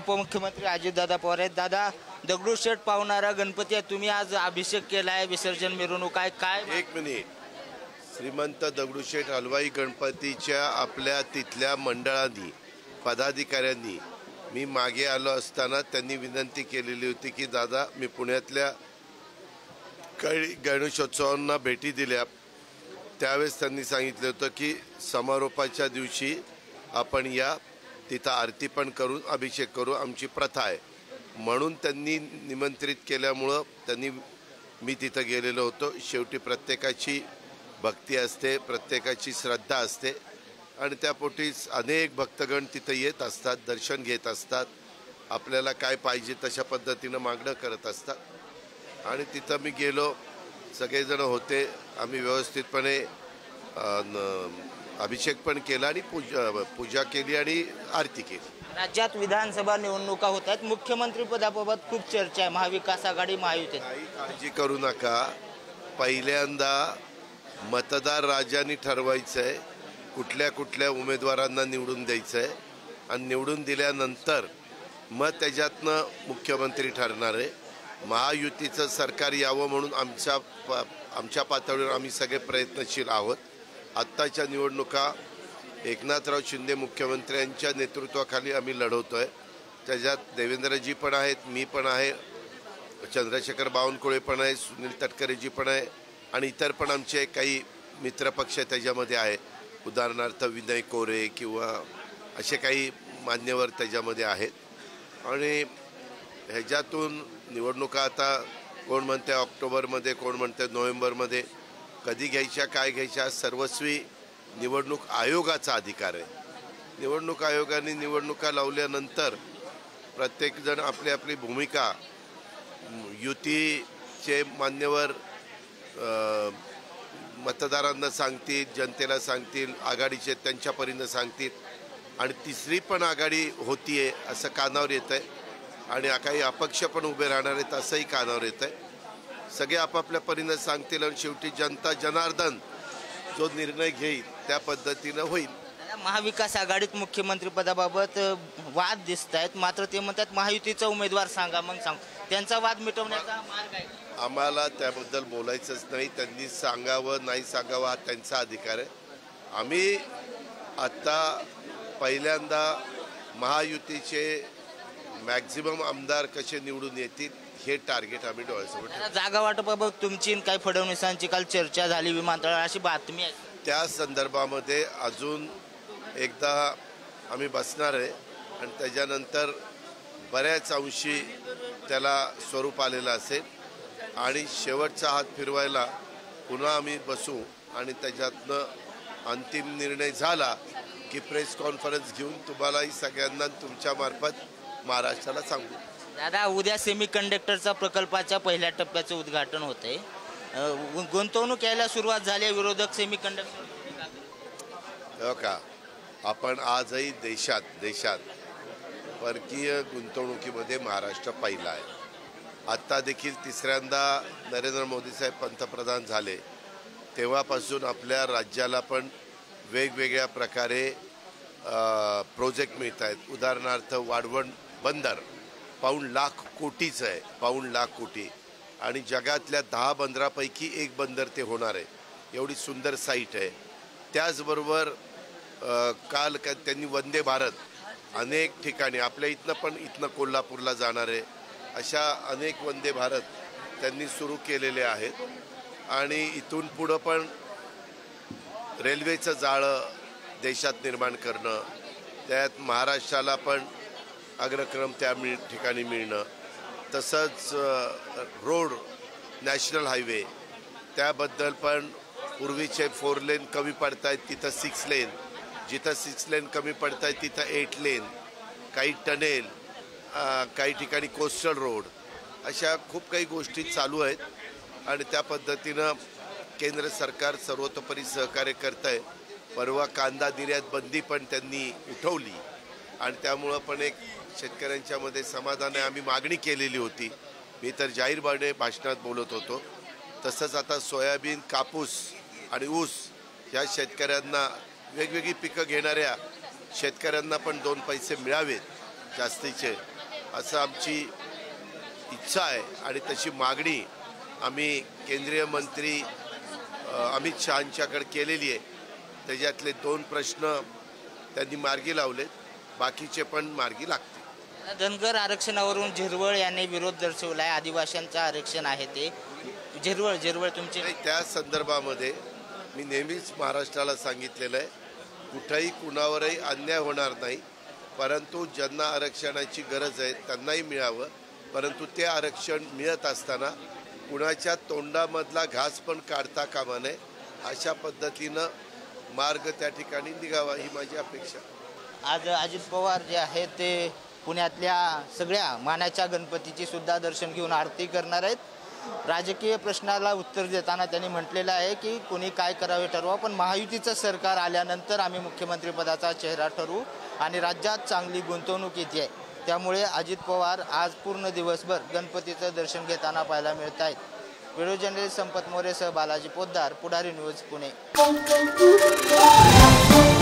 उपमुख्यमंत्री अजितदादा पवार आहेत। दादा, दगडूशेठ पावणारा गणपती आहे, तुम्ही आज अभिषेक केलाय, विसर्जन मिरवणूक आहे, काय? एक मिनिट, श्रीमंत दगडूशेठ हलवाई गणपतीच्या आपल्या तिथल्या मंडळांनी पदाधिकाऱ्यांनी मी मागे आलो असताना त्यांनी विनंती केलेली होती की दादा मी पुण्यातल्या काही गणेशोत्सवांना भेटी दिल्या, त्यावेळेस त्यांनी सांगितलं होतं की समारोपाच्या दिवशी आपण या तिथं आरती पण करून अभिषेक करू, आमची प्रथा आहे म्हणून त्यांनी निमंत्रित केल्यामुळं मी तिथं गेलेलो होतो। शेवटी प्रत्येकाची भक्ती असते, प्रत्येकाची श्रद्धा असते आणि त्यापोटीच अनेक भक्तगण तिथं येत असतात, दर्शन घेत असतात, आपल्याला काय पाहिजे तशा पद्धतीनं मागणं करत असतात आणि तिथं मी गेलो, सगळेजण होते, आम्ही व्यवस्थितपणे अभिषेक पण केला आणि पूजा केली आणि आरती केली। राज्यात विधानसभा निवडणुका होत आहेत, मुख्यमंत्री पदाबाबत खूप चर्चा आहे, महाविकास आघाडी महायुती। काही काळजी करू नका, पहिल्यांदा मतदार राजांनी ठरवायचं आहे कुठल्या कुठल्या उमेदवारांना निवडून द्यायचं आहे आणि निवडून दिल्यानंतर मग त्याच्यातनं मुख्यमंत्री ठरणार आहे। महायुतीचं सरकार यावं म्हणून आमच्या पातळीवर आम्ही सगळे प्रयत्नशील आहोत। आत्ताच्या निवडणुका एकनाथराव शिंदे मुख्यमंत्र्यांच्या नेतृत्वाखाली आम्ही लढवतोय, त्याच्यात देवेंद्रजी पण आहेत, मी पण आहे, चंद्रशेखर बावनकुळे पण आहे, सुनील तटकरेजी पण आहे आणि इतर पण आमचे काही मित्रपक्ष त्याच्यामध्ये आहे, उदाहरणार्थ विनय कोरे किंवा असे काही मान्यवर त्याच्यामध्ये आहेत आणि ह्याच्यातून निवडणुका आता कोण म्हणते ऑक्टोबरमध्ये, कोण म्हणते नोव्हेंबरमध्ये, कधी घ्यायच्या काय घ्यायच्या सर्वस्वी निवडणूक आयोगाचा अधिकार आहे। निवडणूक आयोगाने निवडणुका लावल्यानंतर प्रत्येकजण आपली आपली भूमिका युतीचे मान्यवर मतदारांना सांगतील, जनतेला सांगतील, आघाडीचे त्यांच्या परीनं सांगतील आणि तिसरी पण आघाडी होतीये असं कानावर येतं आहे आणि काही अपक्ष पण उभे राहणार आहेत असंही कानावर येतं आहे। सगळे आपापल्या परीनं सांगतील आणि शेवटी जनता जनार्दन जो निर्णय घेईल त्या पद्धतीनं होईल। महाविकास आघाडीत मुख्यमंत्री पदाबाबत वाद दिसत आहेत, मात्र ते म्हणतात महायुतीचा उमेदवार सांगा, मग सांग, त्यांचा वाद मिटवण्याचा मार्ग आहे। आम्हाला त्याबद्दल बोलायचंच नाही, त्यांनी सांगावं नाही सांगावं हा त्यांचा अधिकार आहे। आम्ही आत्ता पहिल्यांदा महायुतीचे मॅक्झिमम आमदार कसे निवडून येतील हे टार्गेट आम्ही डोळ्यासमोर। जागा वाटपाबाबत तुमची काही फडणवीसांची काल चर्चा झाली विमानतळावर अशी बातमी आहे, त्या संदर्भामध्ये अजून एकदा आम्ही बसणार आहे आणि त्याच्यानंतर बऱ्याच अंशी त्याला स्वरूप आलेलं असेल आणि शेवटचा हात फिरवायला पुन्हा आम्ही बसू आणि त्याच्यातनं अंतिम निर्णय झाला की प्रेस कॉन्फरन्स घेऊन तुम्हालाही सगळ्यांना तुमच्या मार्फत महाराष्ट्राला सांगू। दादा, उद्या सेमीकंडक्टरचा प्रकल्पाच्या पहिल्या टप्प्याचं उद्घाटन होतंय, गुंतवणूक यायला सुरुवात झाली आहे, विरोधक सेमीकंडक्टर का आपण आजही देशात परकीय गुंतवणुकीमध्ये महाराष्ट्र पहिला आहे। आत्ता देखील तिसऱ्यांदा नरेंद्र मोदी साहेब पंतप्रधान झाले तेव्हापासून आपल्या राज्याला पण वेगवेगळ्या प्रकारे प्रोजेक्ट मिळत आहेत। उदाहरणार्थ वाढवण बंदर पाऊण लाख कोटीचं आहे, पाऊण लाख कोटी आणि जगातल्या 10 बंदरापैकी एक बंदर ते होणार आहे, एवढी सुंदर साईट आहे। त्याचबरोबर काल त्यांनी वंदे भारत अनेक ठिकाणी आपल्या इथनं कोल्हापूरला जाणार आहे, अशा अनेक वंदे भारत त्यांनी सुरू केलेले आहेत आणि इथून पुढं पण रेल्वेचं जाळं देशात निर्माण करणं, त्यात महाराष्ट्राला पण अग्रक्रम त्या ठिकाणी मिळणं, तसंच रोड नॅशनल हायवे त्याबद्दल पण पूर्वीचे 4 लेन कमी पडत आहेत तिथं 6 लेन, जिथं 6 लेन कमी पडत आहेत तिथं 8 लेन, काही टनेल, काही ठिकाणी कोस्टल रोड, अशा खूप काही गोष्टी चालू आहेत आणि त्या पद्धतीनं केंद्र सरकार सर्वतोपरी सहकार्य करत आहे। परवा कांदा निर्यात बंदी पण त्यांनी उठवली आणि त्यामुळं पण एक शेतकऱ्यांच्या मध्ये समाधान आहे। आम्ही मागणी केलेली होती, मी तर जाहीरपणे भाषणात बोलत होतो, तसंच आता सोयाबीन, कापूस आणि ऊस या शेतकऱ्यांना वेगवेगळी पिकं घेणाऱ्या शेतकऱ्यांना पण 2 पैसे मिळावेत जास्तीचे असं आमची इच्छा आहे आणि तशी मागणी आम्ही केंद्रीय मंत्री अमित शहांच्याकडे केलेली आहे. त्याच्यातले 2 प्रश्न त्यांनी मार्गी लावलेत, बाकीचे पण मार्गी लागतील. धनगर आरक्षणावरून झिरवळ यांनी विरोध दर्शवला आहे. आदिवासींचं आरक्षण आहे ते. झिरवळ तुमचे नाही, त्या संदर्भामध्ये मी नेहमीच महाराष्ट्राला सांगितलेलं आहे, कुठंही कुणावरही अन्याय होणार नाही, परंतु ज्यांना आरक्षणाची गरज आहे त्यांनाही मिळावं. परंतु ते आरक्षण मिळत असताना कुणाच्या तोंडामधला घास पण काढता कामा नये, अशा पद्धतीनं मार्ग त्या ठिकाणी निघावा ही माझी अपेक्षा. आज अजित पवार जे आहेत ते पुण्यातल्या सगळ्या मानाच्या गणपतीची सुद्धा दर्शन घेऊन आरती करणार आहेत. राजकीय प्रश्नाला उत्तर देताना त्यांनी म्हटलेलं आहे की कोणी काय करावे ठरवा, पण महायुतीचं सरकार आल्यानंतर आम्ही मुख्यमंत्रीपदाचा चेहरा ठरवू आणि राज्यात चांगली गुंतवणूक येते आहे. त्यामुळे अजित पवार आज पूर्ण दिवसभर गणपतीचं दर्शन घेताना पाहायला मिळत आहेत. व्हिडिओ जर्नलिस्ट संपत मोरेसह बालाजी पोद्दार, पुढारी न्यूज, पुणे.